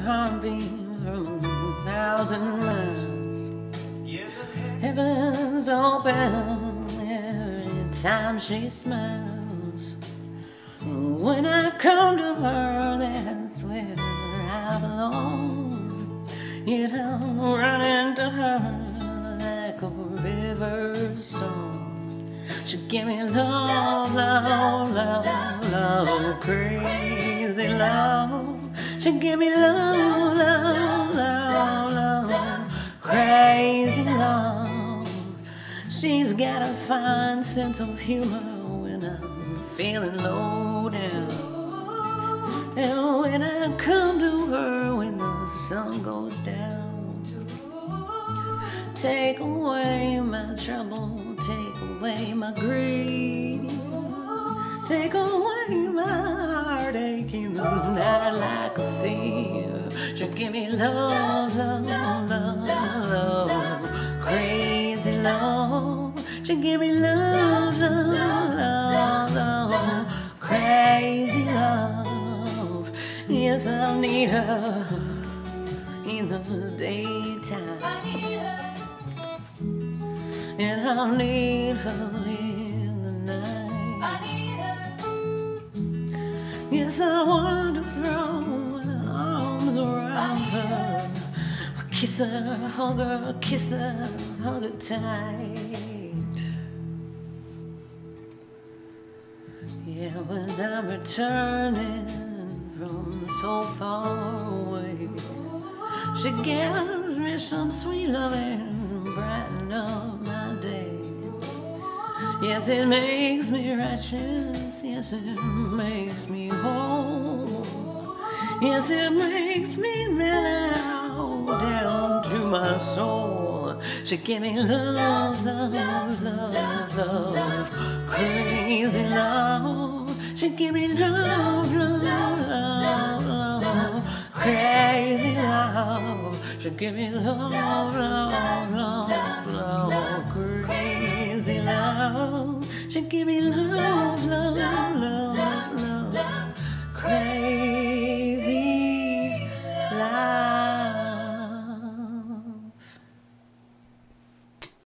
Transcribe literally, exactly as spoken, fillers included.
heartbeat from a thousand miles. Heaven's open every time she smiles. When I come to her, that's where I belong. Yet I'll run into her like a river song. She give me love, love, love, love, crazy love. She give me love, love, love, love, crazy love. She's got a fine sense of humor when I'm feeling low down. And when I come to her when the sun goes down, take away my trouble, take away my grief, take away my heartache in the night like a thief. She'll give me love, love, love, love, crazy love. She'll give me love, love, love, love, crazy love. Yes, I need her in the daytime, and I'll need her in the night. Yes, I want to throw my arms around her, kiss her, hug her, kiss her, hug her tight. Yeah, when I'm returning from so far away, she gives me some sweet loving, brighten up my day. Yes, it makes me righteous, yes, it makes me whole. Yes, it makes me mellow down to my soul. She give me love, love, love, love, crazy love. She give me love, love, love, love, crazy love. She give me love, love, love, love, crazy love. She give me love, love, love.